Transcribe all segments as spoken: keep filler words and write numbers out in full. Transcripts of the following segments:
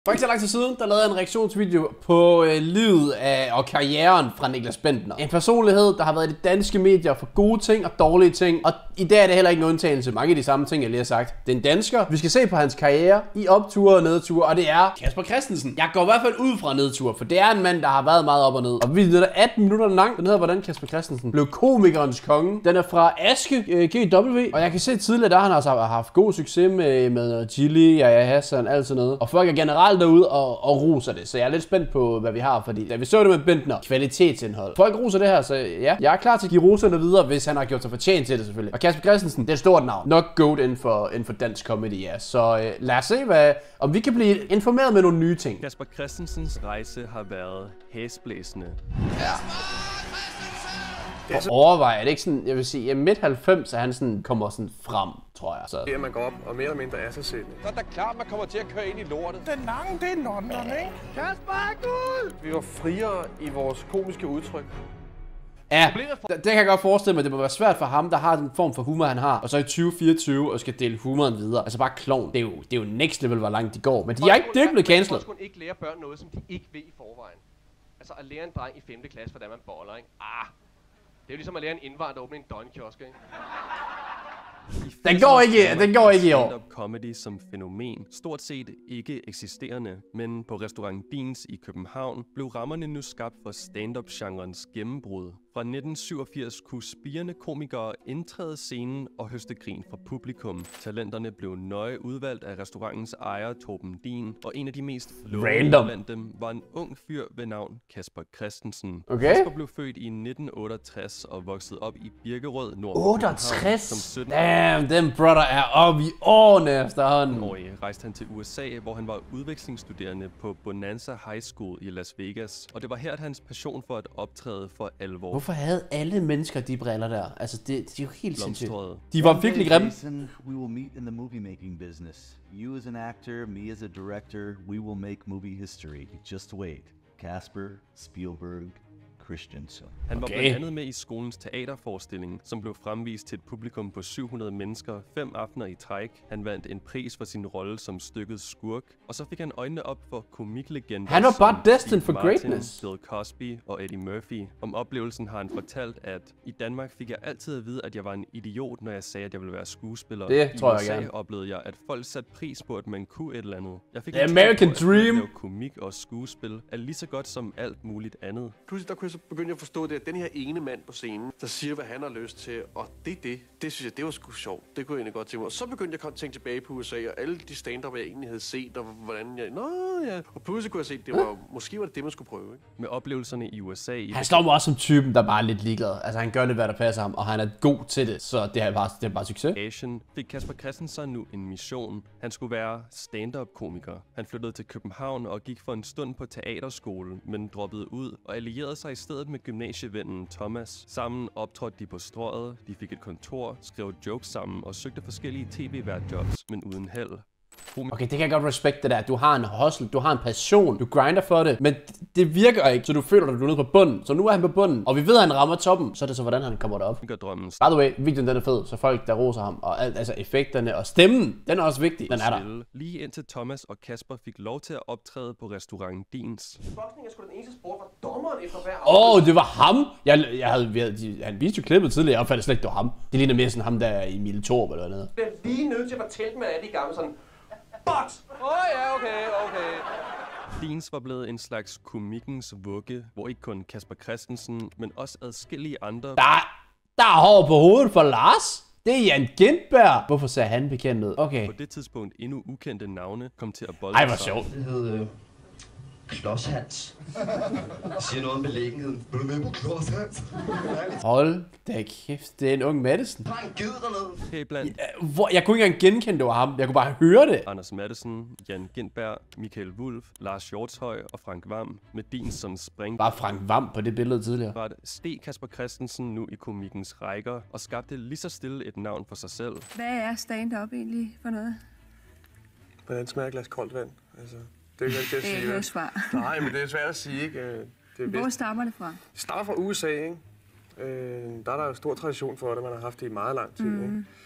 For ikke så lang tid siden, der lavede jeg en reaktionsvideo på øh, livet af, og karrieren fra Niklas Bendtner. En personlighed, der har været i de danske medier for gode ting og dårlige ting. Og i dag er det heller ikke en undtagelse. Mange af de samme ting, jeg lige har sagt. Det er en dansker. Vi skal se på hans karriere i opture og nedture, og det er Casper Christensen. Jeg går i hvert fald ud fra nedture, for det er en mand, der har været meget op og ned. Og videoen er atten minutter lang. Den hedder, hvordan Casper Christensen blev komikernes konge. Den er fra Aske øh, G W, og jeg kan se tidligere, der han altså har haft god succes med, med Chili, Yahya Hassan, alt sådan noget. Og folk er generelt derude og, og roser det, så jeg er lidt spændt på, hvad vi har, fordi da vi så det med Bendtner, kvalitetsindhold. Folk roser det her, så ja, jeg er klar til at give roserne videre, hvis han har gjort sig fortjent til det selvfølgelig. Og Casper Christensen, det er et stort navn. Nok goat inden for, inden for dansk comedy, ja. Så øh, lad os se, hvad, om vi kan blive informeret med nogle nye ting. Casper Christensens rejse har været hæsblæsende. Ja. Og overvej, er det ikke sådan, jeg vil sige, i midt halvfems er han sådan, kommer sådan frem, tror jeg. Så. Det er, man går op og mere eller mindre er sig selv. Så er det klart, man kommer til at køre ind i lortet. Den lange, det er London, ikke? Kasper er Gud! Vi var friere i vores komiske udtryk. Ja, det, det kan jeg godt forestille mig, det må være svært for ham, der har den form for humor, han har, og så i tyve fireogtyve og skal dele humoren videre. Altså bare klovn, det er jo, det er jo next level, hvor langt de går, men de er ikke, det er ikke blevet cancelled. Man skal ikke lære børn noget, som de ikke ved i forvejen. Altså at lære en dreng i femte klasse, hvordan man boller, ikke? Ah, det er jo ligesom at lære en indvandrer at åbne en døgnkiosk, ikke? Den går ikke, den går ikke i år. Stand-up comedy som fænomen, stort set ikke eksisterende, men på restaurant Deans i København blev rammerne nu skabt for stand-up-genrens gennembrud. Fra nitten syvogfirs kunne spirende komikere indtræde scenen og høste grin fra publikum. Talenterne blev nøje udvalgt af restaurantens ejer Torben Dien, og en af de mest lovende blandt dem var en ung fyr ved navn Casper Christensen. Okay. Casper blev født i nitten otteogtres og voksede op i Birkerød, nord for otteogtres? Som sytten. Damn, den brother er oppe i årene efterhånden. Årige rejste han til U S A, hvor han var udvekslingsstuderende på Bonanza High School i Las Vegas. Og det var her, at hans passion for at optræde for alvor. Hvorfor havde alle mennesker de briller der? Altså, det, det er jo helt sindssygt. De var virkelig grimme. We will meet in the movie making business. You as an actor, me as a director, we will make movie history. Just wait. Casper, Spielberg, Christensen. Han var okay. blandt andet med i skolens teaterforestilling, som blev fremvist til et publikum på syv hundrede mennesker fem aftener i træk. Han vandt en pris for sin rolle som stykkets skurk, og så fik han øjnene op for komiklegender. Han var bare destined for Martin, greatness. Bill Cosby og Eddie Murphy. Om oplevelsen har han fortalt, at i Danmark fik jeg altid at vide, at jeg var en idiot, når jeg sagde, at jeg ville være skuespiller. Det I tror jeg U S A gerne. oplevede jeg, at folk satte pris på, at man kunne et eller andet. Jeg fik The American på, Dream. At komik og skuespil er lige så godt som alt muligt andet. Pludselig der kunne jeg så begynde at forstå det, at den her ene mand på scenen, der siger, hvad han har lyst til, og det er det. Det synes jeg, det var sgu sjovt. Det kunne jeg egentlig godt tænke mig. Og så begyndte jeg at tænke tilbage på U S A, og alle de stand-up, jeg egentlig havde set, og hvordan jeg... Nå ja. Og pludselig kunne jeg se, at det var, måske var det det, man skulle prøve, ikke? Med oplevelserne i U S A... I han slår mig også som typen, der bare er lidt ligeglad. Altså, han gør lidt, hvad der passer ham, og han er god til det. Så det er bare, det er bare succes. Asian fik Casper Christensen nu en mission. Han skulle være stand-up-komiker. Han flyttede til København og gik for en stund på teaterskole, men droppede ud og allierede sig i stedet med gymnasievennen Thomas. Sammen optrådte de på Strøget, de fik et kontor, skrev jokes sammen og søgte forskellige tv-værtjobs, men uden held. Okay, det kan jeg godt respekte det der. Du har en hustle, du har en passion, du grinder for det, men det virker ikke, så du føler dig, du er nede på bunden. Så nu er han på bunden, og vi ved, at han rammer toppen, så er det så, hvordan han kommer derop. Drømmen. By the way, videoen den er fed, så folk der roser ham, og alt, altså effekterne og stemmen, den er også vigtig. Den er der. Lige indtil Thomas og Casper fik lov til at optræde på restaurant Deans. Boksning er sgu den eneste sport, hvor dommeren efter hver... Åh, oh, det var ham! Jeg, jeg havde, vi havde, de, han viste jo klippet tidligere, jeg opfattede slet ikke, det var ham. Det ligner mere sådan ham der i Emil Thorup eller noget. Jeg bliver lige nødt til at fortælle med alle de gamle sådan... Box! Åh oh, ja, okay, okay. Deans var blevet en slags komikkens vugge, hvor ikke kun Casper Christensen, men også adskillige andre... Der, der er hår på hovedet for Lars! Det er Jan Gintberg! Hvorfor ser han bekendt ud? Okay. På det tidspunkt endnu ukendte navne kom til at bolde sig. Ej, hvor sjovt. Det hed øh, Klodshans. Jeg siger noget om beliggenheden. Vil du med på Klodshans? Hold da kæft, det er en ung Madison. Har en givet dernede? Hey, blandt... Hvor, jeg kunne ikke engang genkende, det var ham. Jeg kunne bare høre det. Anders Madsen, Jan Gintberg, Michael Wulff, Lars Hjortshøj og Frank Hvam med Deans som spring. Bare Frank Hvam på det billede tidligere. Var det steg Casper Christensen nu i komikkens rækker og skabte lige så stille et navn for sig selv. Hvad er stand-up egentlig for noget? Hvordan smager et glas koldt vand? Altså, det er ikke det, jeg siger. Det er jo svar. Nej, men det er svært at sige, ikke? Det er Hvor stammer det fra? Det starter fra U S A, ikke? Øh, der er der jo stor tradition for det, man har haft det i meget lang tid, mm. ikke?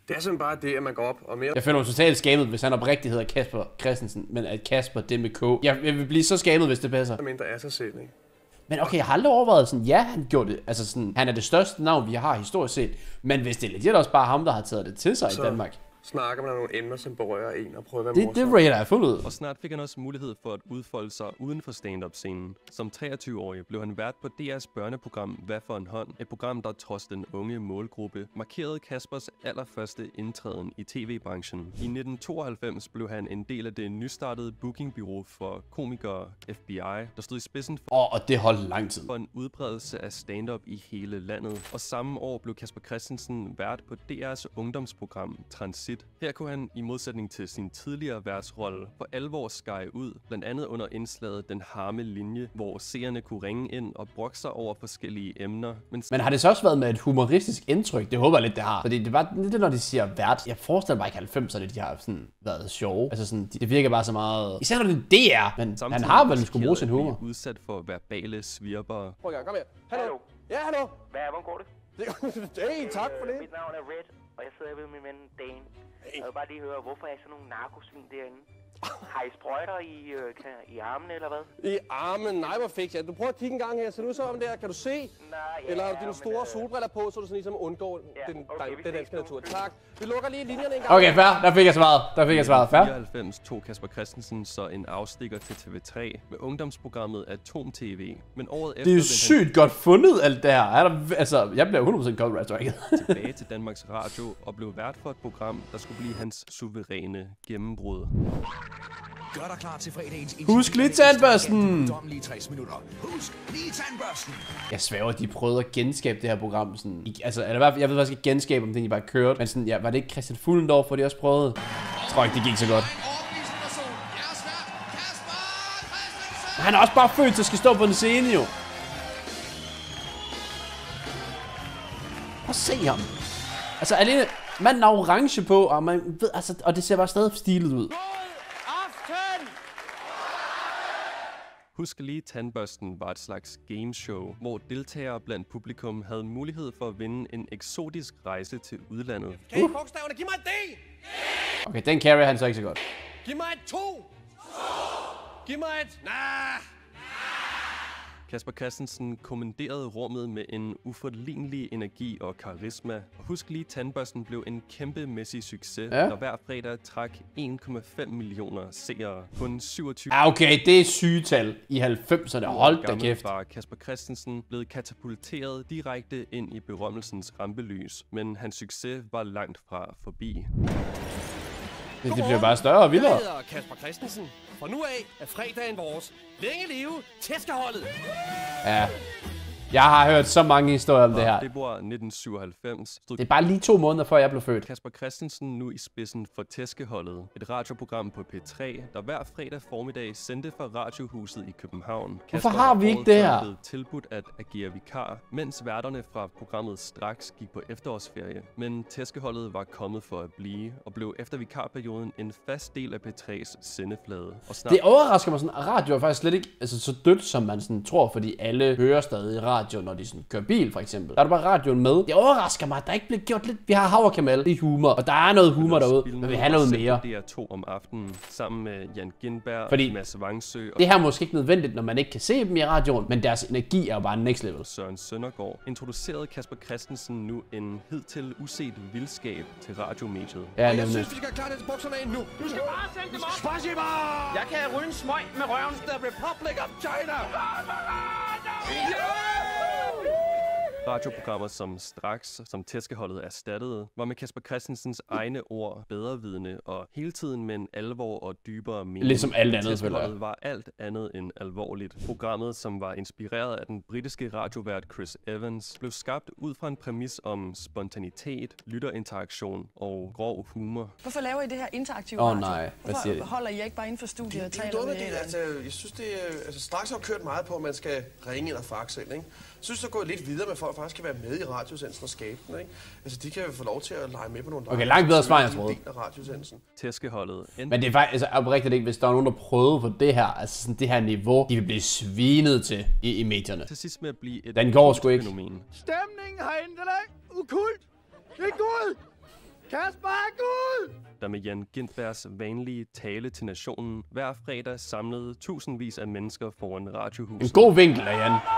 Det er simpelthen bare det, at man går op og mere... Jeg føler mig totalt skamet, hvis han oprigtigt hedder Kasper Christensen, men at Kasper det med K. Jeg, jeg vil blive så skamet, hvis det passer. mindre er sig selv, ikke? Men okay, jeg har aldrig overvejet sådan, ja, han gjorde det. Altså sådan, han er det største navn, vi har historisk set. Men hvis det er legit også bare ham, der har taget det til sig så i Danmark. Snakker man om nogle emner, som berører en og prøver at være det, morsom. Det rater jeg fuldt ud. Og snart fik han også mulighed for at udfolde sig uden for stand-up-scenen. Som treogtyve-årig blev han vært på D R's børneprogram Hvad for en hånd? Et program, der trods den unge målgruppe markerede Kaspers allerførste indtræden i tv-branchen. I nitten tooghalvfems blev han en del af det nystartede bookingbureau for komikere F B I, der stod i spidsen for, oh, og det holdt lang tid. for en udbredelse af stand-up i hele landet. Og samme år blev Kasper Christensen vært på D R's ungdomsprogram Transit. Her kunne han, i modsætning til sin tidligere værtsrolle, for alvor skære ud, blandt andet under indslaget Den harme linje, hvor seerne kunne ringe ind og brokke sig over forskellige emner. Men, Men har det så også været med et humoristisk indtryk? Det håber jeg lidt, det har. Fordi det var det, når de siger vært. Jeg forestiller mig ikke halvfemserne, de har sådan været sjove. Altså sådan, det virker bare så meget... Især når det er D R, men han har vel skulle bruge sin humor. Udsat for verbale svirpere. Prøv at kom her. Hallo. Ja, hallo. Hvad er, hvordan går det? Hey, tak for det. Mit navn er Red, og jeg sidder ved min ven Dan. Jeg vil bare lige høre, hvorfor er I sådan nogle narkosvin derinde? Har I sprøjter i, øh, kan, i armen, eller hvad? I armen? Nej, hvor fik jeg. Du prøver at kigge en gang her. Ser du så om der? Kan du se? Nej, ja, Eller har du dine men, store øh... solbriller på, så du sådan ligesom undgår ja, den, okay, den, den danske ses, natur. du. Tak. Vi lukker lige linjerne en gang. Okay, fair. Der fik jeg svaret. Der fik jeg svaret. Fair. I fireoghalvfems tog Kasper Christensen så en afstikker til T V tre med ungdomsprogrammet Atom T V. Men året efter... Det er jo sygt godt fundet, alt det her. Er der, altså, jeg bliver hundrede procent copyright striket. tilbage til Danmarks Radio og blev vært for et program, der skulle blive hans suveræne gennembrud. Gør dig klar til fredagens... Husk lige tandbørsten! tres minutter. Husk lige tandbørsten! Jeg sværger, de prøvede at genskabe det her program. Sådan, I, altså, eller hvad, jeg ved faktisk ikke genskabe, om det de bare kørte. Men sådan, ja, var det ikke Christian Fuglendorf, for de også prøvede? Jeg tror ikke, det gik så godt. Men han er også bare født til at skal stå på en scene, jo. Prøv at se ham. Altså, alene, manden har orange på, og, man ved, altså, og det ser bare stadig stilet ud. Husk lige, Tandbørsten var et slags gameshow, hvor deltagere blandt publikum havde mulighed for at vinde en eksotisk rejse til udlandet. Kan I bogstaverne? Giv mig et D! Okay, den carry han så ikke så godt. Giv mig et to! Giv mig et... Nah! Kasper Christensen kommanderede rummet med en uforlignelig energi og karisma. Husk lige, Tandbørsten blev en kæmpemæssig succes, ja. Der hver fredag trak en komma fem millioner seere på en syvogtyve... Ah, okay, det er sygetal i halvfemserne. Hold da kæft. Var Kasper Christensen blevet katapulteret direkte ind i berømmelsens rampelys, men hans succes var langt fra forbi. Det, det bliver bare større og vildere. Jeg hedder Kasper Christensen. Fra nu af er fredagen vores. Længe leve Tæskeholdet! Ja. Jeg har hørt så mange historier om det her. Februar nitten syvoghalvfems stod det er bare lige to måneder før jeg blev født. Kasper Christensen nu i spidsen for Tæskeholdet, et radioprogram på P tre, der hver fredag formiddag sendte fra Radiohuset i København. Hvorfor har vi ikke det her? Blev tilbudt at agere vikar, mens værterne fra programmet straks gik på efterårsferie. Men Tæskeholdet var kommet for at blive, og blev efter vikarperioden en fast del af P tre's sendeflade. Og snart... Det overrasker mig sådan, at radio er faktisk slet ikke altså, så dødt, som man sådan tror, fordi alle hører stadig radio. Radio, når de sådan kører bil, for eksempel. Der er du bare radioen med. Det overrasker mig, at der ikke bliver gjort lidt... Vi har Havrekamel, det er humor, og der er noget humor derude, men vi har noget mere. D R to om aftenen, sammen med Jan Gindberg Fordi og Mads Vangsø. Og det her er måske ikke nødvendigt, når man ikke kan se dem i radioen, men deres energi er jo bare next level. Søren Søndergaard introducerede Kasper Christensen nu en hidtil uset vildskab til radiomediet. Ja, jeg synes, vi skal klare det til bukserne ind nu. Du skal bare sende dem op. Spasiba! Jeg kan ryge en smøg med røven. The Republic of China! Radioprogrammer, som straks, som Tæskeholdet erstattede, var med Kasper Christensens egne ord bedrevidende og hele tiden med en alvor og dybere mening. Ligesom alt andet, Tæskeholdet var alt andet end alvorligt. Programmet, som var inspireret af den britiske radiovært Chris Evans, blev skabt ud fra en præmis om spontanitet, lytterinteraktion og grov humor. Hvorfor laver I det her interaktive Åh radio? oh, nej, hvad siger I? Hvorfor holder I ikke bare inden for studiet og taler det, med det, det, altså, jeg synes, det er... Altså, straks har kørt meget på, at man skal ringe ind og faxe ind, ikke? Jeg synes, det er gået lidt videre med, at folk faktisk kan være med i radiosendelsen og skabe den, ikke? Altså, de kan jo få lov til at lege med på nogle... Okay, langt bedre svar, jeg troede. Tæskeholdet. Men det er faktisk, altså oprigtigt ikke, hvis der er nogen, der prøvede på det her, altså sådan det her niveau, de vil blive svinet til i, i medierne. Til sidst med at blive et Den går sgu ikke. Stemningen herinde, den er ukult. Det er god. Kasper er Gud! Der med Jan Gintbergs vanlige tale til nationen hver fredag samlede tusindvis af mennesker foran radiohuset. En god vinkel af Jan.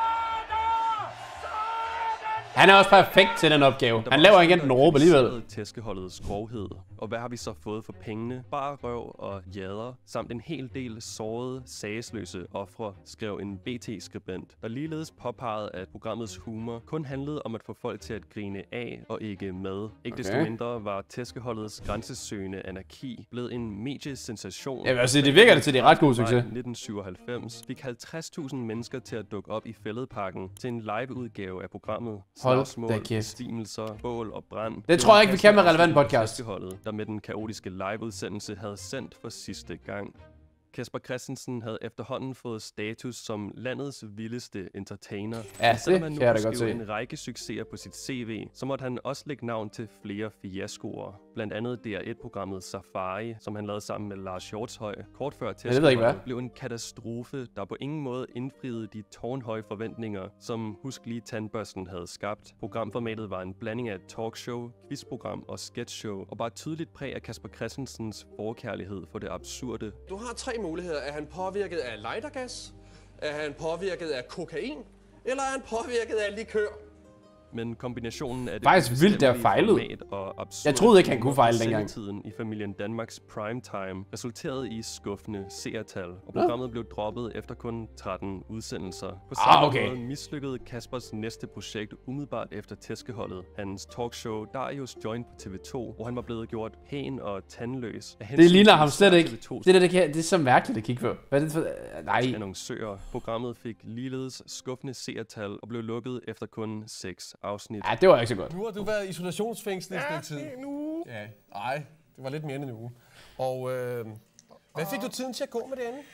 Han er også perfekt til den opgave. Han laver ikke enten råb alligevel. Tæskeholdets grovhed. Og hvad har vi så fået for pengene? Bare røv og jader, samt en hel del sårede, sagesløse ofre, skrev en B T-skribent, der ligeledes påpegede, at programmets humor kun handlede om at få folk til at grine af og ikke med. Ikke okay. desto mindre var tæskeholdets grænsesøgende anarki blevet en mediesensation. Jeg vil sige, det virker det til, det er ret god succes. I nitten syvoghalvfems fik halvtreds tusind mennesker til at dukke op i Fælledparken til en live-udgave af programmet. Hold da kæft. Bestimelser, bål og brand. Det tror jeg ikke, vi kan med relevant podcast. Der med den kaotiske liveudsendelse havde sendt for sidste gang. Kasper Christensen havde efterhånden fået status som landets vildeste entertainer. Ja, det selvom han nu kan jeg da godt se. en række succeser på sit C V, så måtte han også lægge navn til flere fiaskoer. Blandt andet D R et-programmet Safari, som han lavede sammen med Lars Hjortshøj, kort før tæskeholdet, blev en katastrofe, der på ingen måde indfriede de tårnhøje forventninger, som Husk lige tandbørsten havde skabt. Programformatet var en blanding af talkshow, quizprogram og sketchshow, og bare tydeligt præg af Kasper Christensens forkærlighed for det absurde. Du har tre muligheder. Er han påvirket af lightergas? Er han påvirket af kokain? Eller er han påvirket af likør? Men kombinationen af det faktisk vildt, der fejlede. Og absurd jeg troede ikke, han kunne fejle dengang. Tiden i familien Danmarks primetime resulterede i skuffende seertal, og programmet ja. blev droppet efter kun tretten udsendelser. På samme ah, okay. måde mislykkede Kaspers næste projekt umiddelbart efter tæskeholdet. Hans talkshow Darius Joint på T V to, hvor han var blevet gjort pæn og tandløs. Det ligner ham slet ikke. Det, der, det, kan, det er så mærkeligt at kigge på. Hvad er det for? Nej. Annoncører. Programmet fik ligeledes skuffende seertal og blev lukket efter kun seks afsnit. Ja, det var ikke så godt. Nu har du været isolationsfængslet ja, i tid. en uge. Ja, nej, det var lidt mere end en uge. Og øh, hvad fik du tiden til at gå med det andet?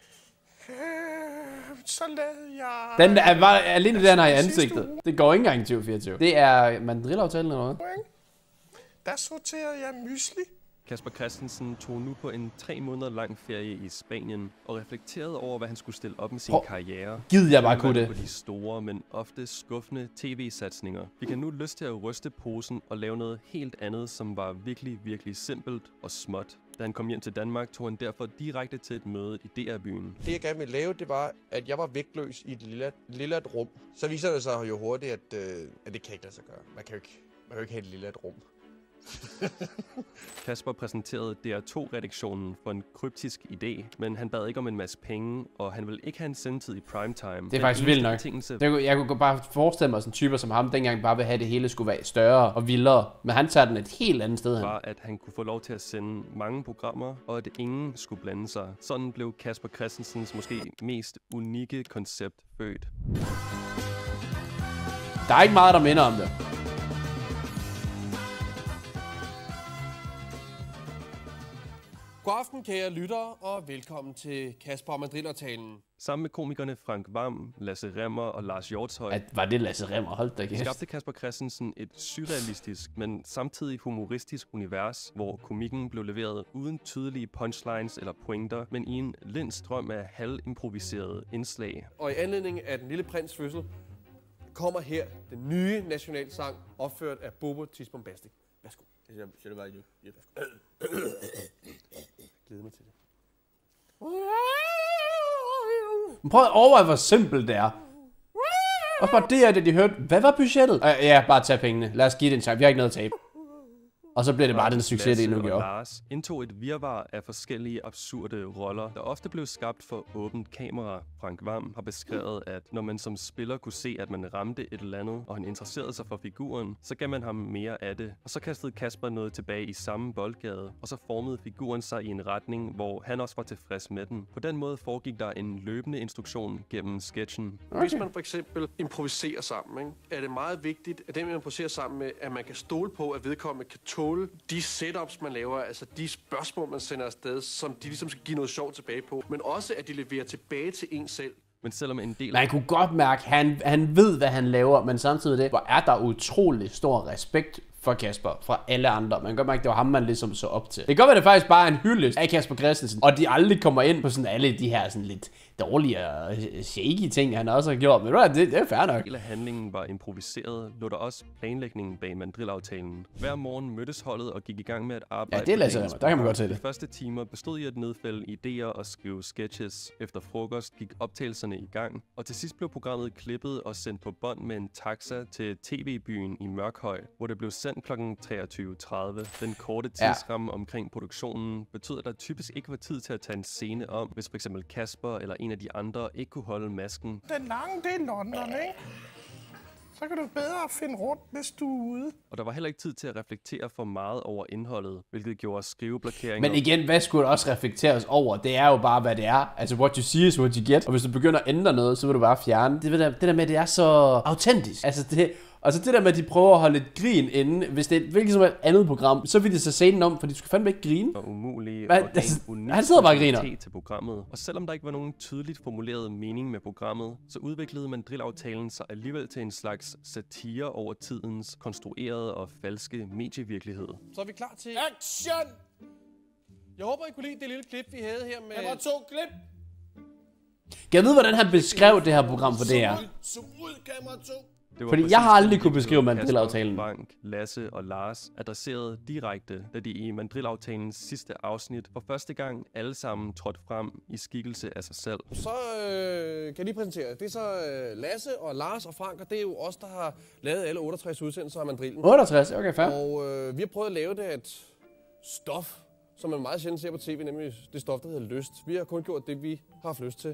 Øh, så lavede jeg... Den er bare alene det, han har i ansigtet. Det går ikke engang i tyve fireogtyve. Det er mandrillaftalen eller noget. Der sorterede jeg mysli. Kasper Christensen tog nu på en tre måneder lang ferie i Spanien og reflekterede over, hvad han skulle stille op med sin Prøv. karriere. Gid jeg bare kunne det. På de store, men ofte skuffende tv-satsninger. Vi kan nu lyst til at ryste posen og lave noget helt andet, som var virkelig, virkelig simpelt og småt. Da han kom hjem til Danmark, tog han derfor direkte til et møde i D R-byen. Det jeg gerne ville lave, det var, at jeg var vægtløs i et lille, lille et rum. Så viser det sig jo hurtigt, at, øh, at det kan ikke lade sig gøre. Man kan jo ikke, man kan jo ikke have et lille et rum. Kasper præsenterede D R to-redaktionen for en kryptisk idé, men han bad ikke om en masse penge, og han ville ikke have en sendetid i primetime. Det er faktisk vildt nok. Betingelse... Det, jeg kunne bare forestille mig sådan typer som ham, dengang bare vil have det hele skulle være større og vildere, men han tager den et helt andet sted hen. Var, at han kunne få lov til at sende mange programmer, og at ingen skulle blande sig. Sådan blev Kasper Christensens måske mest unikke koncept født. Der er ikke meget, der minder om det. God aften, kære lyttere, og velkommen til Kasper og Mandrillertalen. Sammen med komikerne Frank Hvam, Lasse Remmer og Lars Hjortshøj. At var det Lasse Remmer? Hold da kæft. Skabte Kasper Christensen et surrealistisk, men samtidig humoristisk univers, hvor komikken blev leveret uden tydelige punchlines eller pointer, men i en lind strøm af halvimproviserede indslag. Og i anledning af Den Lille Prins fødsel kommer her den nye nationalsang, opført af Bobo Tisbombastic. Værsgo. Jeg siger det bare nu. Glæder mig til det. Men prøv at overveje, hvor simpelt det er. Og bare det er det, de hørte. Hvad var budgettet? Uh, ja, bare tag pengene. Lad os give det en chance. Vi har ikke noget at tabe. Og så bliver det bare den succes, det nu gjorde. Lars indtog et virvar af forskellige absurde roller, der ofte blev skabt for åbent kamera. Frank Hvam har beskrevet, at når man som spiller kunne se, at man ramte et eller andet, og han interesserede sig for figuren, så gav man ham mere af det. Og så kastede Kasper noget tilbage i samme boldgade, og så formede figuren sig i en retning, hvor han også var tilfreds med den. På den måde foregik der en løbende instruktion gennem sketchen. Okay. Hvis man for eksempel improviserer sammen, ikke, er det meget vigtigt, at den man improviserer sammen med, at man kan stole på, at vedkommende kan tåle de setups, man laver, altså de spørgsmål, man sender afsted, som de ligesom skal give noget sjovt tilbage på, men også, at de leverer tilbage til en selv. Men selvom en del... Man kunne godt mærke, at han, han ved, hvad han laver, men samtidig det, hvor er der utrolig stor respekt for Kasper fra alle andre. Man kan godt mærke, at det var ham, man ligesom så op til. Det kan godt være, det faktisk bare er en hyldest af Kasper Christensen, og de aldrig kommer ind på sådan alle de her sådan lidt dårlige og shaky ting, han også har gjort. Men det, det er fair nok. Hele handlingen var improviseret, lå der også planlægningen bag mandrilaftalen. Hver morgen mødtes holdet og gik i gang med at arbejde. Ja, det lader sig mig. Der kan man godt se det. De første timer bestod i at nedfælde idéer og skrive sketches. Efter frokost gik optagelserne i gang, og til sidst blev programmet klippet og sendt på bånd med en taxa til T V-byen i Mørkhøj, hvor det blev sendt klokken treogtyve tredive. Den korte tidsramme ja. omkring produktionen betød, at der typisk ikke var tid til at tage en scene om, hvis f.eks. Kasper eller en af de andre ikke kunne holde masken. Den lange, det er London, ikke? Så kan du bedre finde rundt, hvis du er ude. Og der var heller ikke tid til at reflektere for meget over indholdet, hvilket gjorde skriveblokeringer. Men igen, hvad skulle der også reflekteres over? Det er jo bare, hvad det er. Altså, what you see is what you get. Og hvis du begynder at ændre noget, så vil du bare fjerne. Det der, det der med, at det er så autentisk. Altså, det... Og så det der med, at de prøver at holde et grin inde, hvis det er et hvilket som et andet program, så vil de så scenen om, for de skulle fandme ikke grine. Og umulige Hvad? og Altså, unik han sidder bare og griner. til programmet. Og selvom der ikke var nogen tydeligt formuleret mening med programmet, så udviklede mandrilaftalen sig alligevel til en slags satire over tidens konstruerede og falske medievirkelighed. Så er vi klar til action! Jeg håber, I kunne lide det lille klip, vi havde her med... Kamera to, klip! Kan jeg vide, hvordan han beskrev det her program for det her? Zoom ud, kamera to! Fordi jeg har aldrig kunne beskrive mandrilaftalen. Bank, Lasse og Lars adresserede direkte, da de i mandrilaftalens sidste afsnit for første gang alle sammen trådte frem i skikkelse af sig selv. Så øh, kan jeg lige præsentere. Det er så øh, Lasse og Lars og Frank, og det er jo os, der har lavet alle otteogtres udsendelser af mandrillen. otteogtres, okay, fair. Og øh, vi har prøvet at lave det af et stof, som man meget sjældent ser på tv, nemlig det stof, der hedder lyst. Vi har kun gjort det, vi har haft lyst til.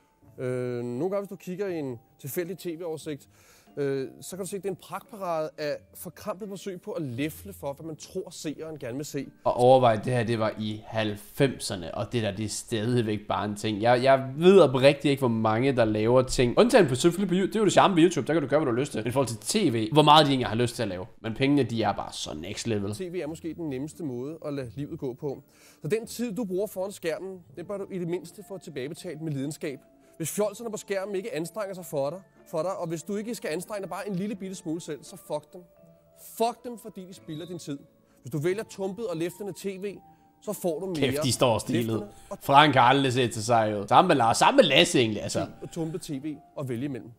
Øh, nogle gange, hvis du kigger i en tilfældig tv-oversigt, øh, så kan du se, at det er en pragtparade af forkrampet forsøg på at læfle for, hvad man tror, seeren gerne vil se. Og overvej, det her, det var i halvfemserne, og det der, det er stadigvæk bare en ting. Jeg, jeg ved oprigtigt ikke, hvor mange, der laver ting. Undtagen på selvfølgelig på YouTube, det er jo det samme på YouTube, der kan du gøre, hvad du har lyst til. Men i forhold til tv, hvor meget de egentlig har lyst til at lave. Men pengene, de er bare så next level. T V er måske den nemmeste måde at lade livet gå på. Så den tid, du bruger foran skærmen, det bør du i det mindste få tilbagebetalt med lidenskab. Hvis fjolserne på skærmen ikke anstrenger sig for dig, for dig, og hvis du ikke skal anstrenge dig bare en lille bitte smule selv, så fuck dem. Fuck dem, fordi de spilder din tid. Hvis du vælger tumpet og læftende tv, så får du mere. Kæft, de står stilet. Frank har aldrig set til sig jo. Sammen med Lars, sammen med Lasse egentlig, altså. Og tumpet tv og vælge imellem.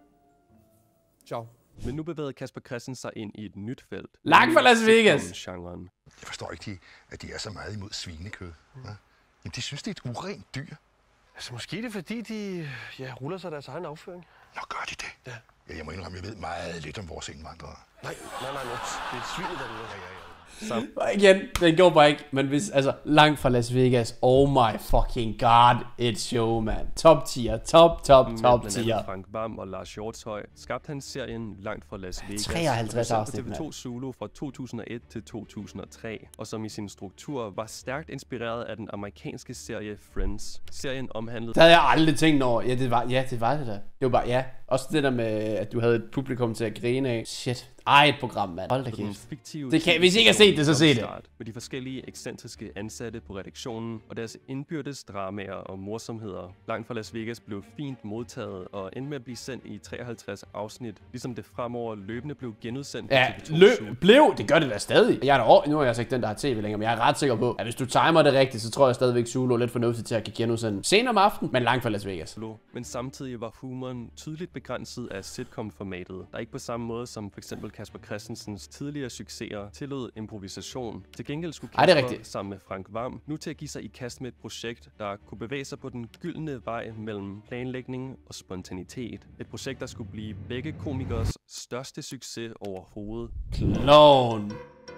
Ciao. Men nu bevæger Kasper Christensen sig ind i et nyt felt. Langt fra Las Vegas! Genren. Jeg forstår ikke, de, at de er så meget imod svinekød. Ja? Jamen, de synes, det er et urent dyr. Altså, måske er det fordi, de ja, ruller sig deres egen afføring. Nå, gør de det? Ja. Ja, jeg må indrømme, jeg ved meget lidt om vores indvandrere. Nej, nej, nej, nej. Det er svinet derude. Ja, ja, ja. Sam. Igen, den går bare ikke, men hvis, altså, langt fra Las Vegas, oh my fucking god, et show, man. Top tier, top, top, top tier. Frank Hvam og Lars Hjortshøj skabte han serien Langt fra Las Vegas. treoghalvtreds afsnit, T V to Zulu fra to tusind og et til to tusind og tre, og som i sin struktur var stærkt inspireret af den amerikanske serie Friends. Serien omhandlede... Det havde jeg aldrig tænkt over. Ja, det var, ja, det var det da. Det var bare, ja. Også det der med, at du havde et publikum til at grine af. Shit. Ej, et program, mand. Hold da kæft. Det kan, hvis I ikke har set det, så se det. Med de forskellige ekscentriske ansatte på redaktionen og deres indbyrdes dramaer og morsomheder. Langt fra Las Vegas blev fint modtaget og endte med at blive sendt i treoghalvtreds afsnit, ligesom det fremover løbende blev genudsendt. Ja, løb, blev. Det gør det da stadig. Jeg er da over, nu er jeg altså ikke den, der har tv længere, men jeg er ret sikker på, at hvis du timer det rigtigt, så tror jeg stadigvæk Zulu er lidt fornuftigt til at kan genudsende senere om aftenen, men langt fra Las Vegas. Men samtidig var humoren tydeligt begrænset af sitcom-formatet, der ikke på samme måde som for eksempel Kasper Christensens tidligere succeser tillod improvisation. Til gengæld skulle Kasper sammen med Frank Hvam nu til at give sig i kast med et projekt, der kunne bevæge sig på den gyldne vej mellem planlægning og spontanitet. Et projekt, der skulle blive begge komikers største succes overhovedet. Clown.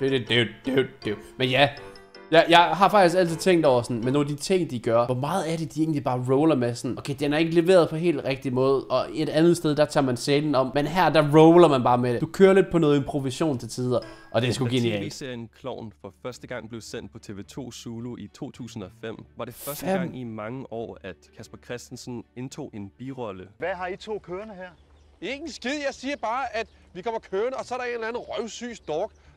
Men ja, Jeg, jeg har faktisk altid tænkt over sådan, men nogle af de ting, de gør, hvor meget er det, de egentlig bare roller med sådan, okay, den er ikke leveret på helt rigtig måde, og et andet sted, der tager man scenen om, men her, der roller man bare med det. Du kører lidt på noget improvisation til tider, og det er sgu genialt. Da T V-serien Klovn for første gang blev sendt på T V to Zulu i to tusind og fem, var det første Fem. gang i mange år, at Kasper Christensen indtog en birolle. Hvad har I to kørende her? Ikke en skid, jeg siger bare, at vi kommer kørende, og så er der en eller anden røvsyg stork,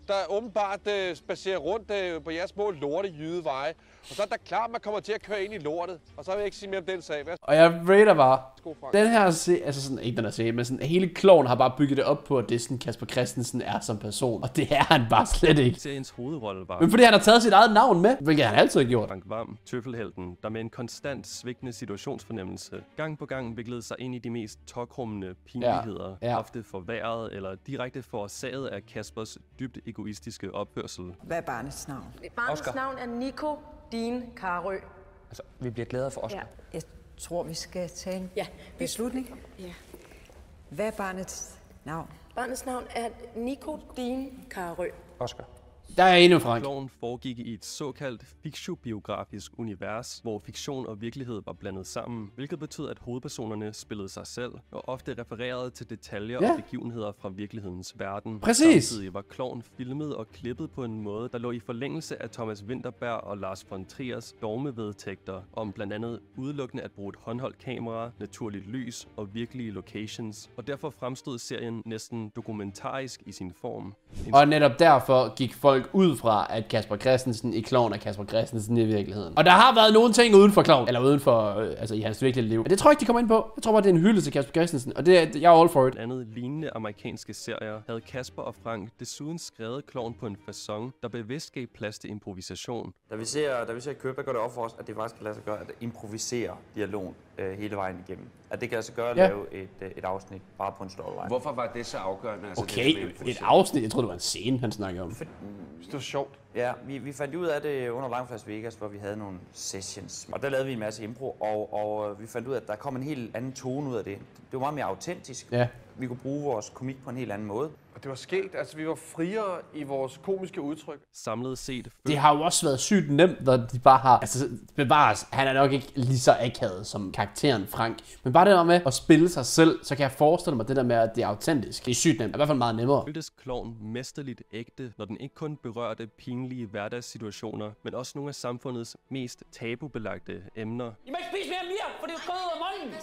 der åbenbart øh, spacerer rundt øh, på jeres små lorte jydeveje. Og så er det klart, at man kommer til at køre ind i lortet. Og så vil jeg ikke sige mere om den sag. Hvad? Og jeg rater bare, den her serie, altså sådan, ikke den her serie, men sådan, hele Klovn har bare bygget det op på, at det er sådan, Kasper Christensen er som person. Og det er han bare slet ikke. Seriens hovedrolle var... Men fordi han har taget sit eget navn med, hvilket han altid har gjort. Frank Hvam, tøffelhelten, der med en konstant svigtende situationsfornemmelse, gang på gang viklede sig ind i de mest tokrummende pinligheder, Ja, ja. ofte forværret eller direkte forårsaget af Kaspers dybt egoistiske opførsel. Hvad er barnets navn? Barnets Oscar. navn er Nico Dine Karø. Altså, vi bliver glade for Oscar. Ja. Jeg tror, vi skal tage en Ja. beslutning. Ja. Hvad er barnets navn? Barnets navn er Nico Dine Karø. Oscar. Der er endnu Frank. Klovn foregik i et såkaldt fiktiobiografisk univers, hvor fiktion og virkelighed var blandet sammen, hvilket betød, at hovedpersonerne spillede sig selv og ofte refererede til detaljer Ja. og begivenheder fra virkelighedens verden. Præcis. Samtidig var Klovn filmet og klippet på en måde, der lå i forlængelse af Thomas Vinterberg og Lars von Triers dogmevedtægter om blandt andet udelukkende at bruge et håndholdt kamera, naturligt lys og virkelige locations, og derfor fremstod serien næsten dokumentarisk i sin form. En Og netop derfor gik folk ud fra, at Kasper Christensen i Klovn er Kasper Christensen i virkeligheden. Og der har været nogle ting uden for Klovn, eller uden for, øh, altså i hans virkelige liv. Men det tror jeg ikke, de kommer ind på. Jeg tror bare, det er en hylde til Kasper Christensen, og det er, jeg er all for it. Blandt andet lignende amerikanske serier havde Kasper og Frank desuden skrevet Klovn på en facon, der bevidst gav plads til improvisation. Da vi ser, da vi ser køb, der går det op for os, at det faktisk kan lade sig gøre at improvisere dialogen øh, hele vejen igennem. At det kan lade sig gøre at Ja. lave et, øh, et afsnit bare på en storyline. Hvorfor var det så afgørende? Altså, Okay, det, et afsnit. Jeg troede, det var en scene, han snakkede om. Det var sjovt. Ja, vi, vi fandt ud af det under Live Las Vegas, hvor vi havde nogle sessions. Og der lavede vi en masse impro, og, og vi fandt ud af, at der kom en helt anden tone ud af det. Det var meget mere autentisk. Ja. Vi kunne bruge vores komik på en helt anden måde. Og det var sket. Altså, vi var friere i vores komiske udtryk. Samlet set... Det har jo også været sygt nemt, når de bare har... Altså, bevares, han er nok ikke lige så akavet som karakteren Frank. Men bare det der med at spille sig selv, så kan jeg forestille mig det der med, at det er autentisk. Det er sygt nemt. I hvert fald meget nemmere. Føltes Klovn mesterligt ægte, når den ikke kun berørte pinlige hverdagssituationer, men også nogle af samfundets mest tabubelagte emner. I må ikke spise mere mere, for det er kød ud af munden.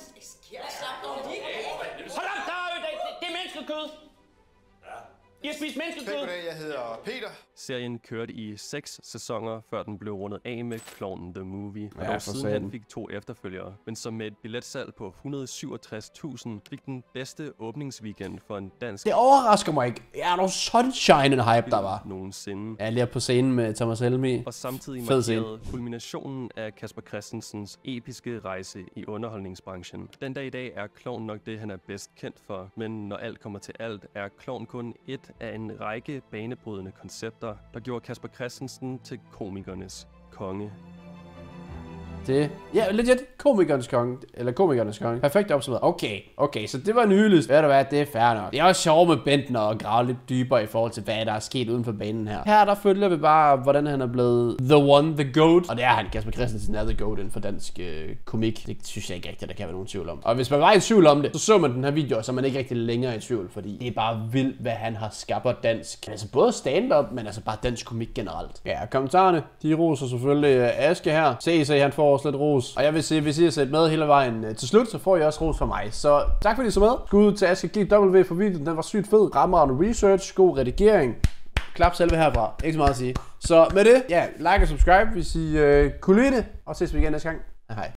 Hold op, der er, det, det er menneskekød. I har spist menneskekød. Goddag, jeg hedder Peter. Serien kørte i seks sæsoner, før den blev rundet af med Klovn The Movie, og Ja, dog for siden satan. han fik to efterfølgere. Men som med et billetsalg på et hundrede og syvogtres tusind fik den bedste åbningsweekend for en dansk Det overrasker mig ikke. Ja, der var sunshine en hype, der var. nogensinde. Jeg er lige på scenen med Thomas Helmig. Og samtidig Fed scene. markerede kulminationen af Kasper Christensens episke rejse i underholdningsbranchen. Den dag i dag er Klovn nok det, han er bedst kendt for, men når alt kommer til alt, er Klovn kun et af en række banebrydende koncepter, der gjorde Kasper Christensen til komikernes konge. Det, ja, legit, komikernes konge, eller komikernes konge. Perfekt opsummeret. Okay, okay, så det var en hyldest. Ved du hvad, det er fair nok. Det er også sjovt med Bentner og grave lidt dybere i forhold til, hvad der er sket uden for banen her. Her, der følger vi bare, hvordan han er blevet the one, the goat. Og det er han, Kasper Christensen er the goat inden for dansk øh, komik. Det synes jeg ikke rigtigt, der kan være nogen tvivl om. Og hvis man var i tvivl om det, så så man den her video, så er man ikke rigtig længere i tvivl, fordi det er bare vildt, hvad han har skabt dansk. Altså både stand-up, men altså bare dansk komik generelt. Ja, kommentarerne, de roser selvfølgelig øh, Aske her. Se, så han får også lidt ros. Og jeg vil sige, hvis I har set med hele vejen øh, til slut, så får I også ros fra mig. Så tak fordi I så med. Skud til Aske G W for videoen. Den var sygt fed. Rammerende research, god redigering. Klap selve herfra. Ikke så meget at sige. Så med det, ja, like og subscribe, hvis I øh, kunne lide det. Og ses vi igen næste gang.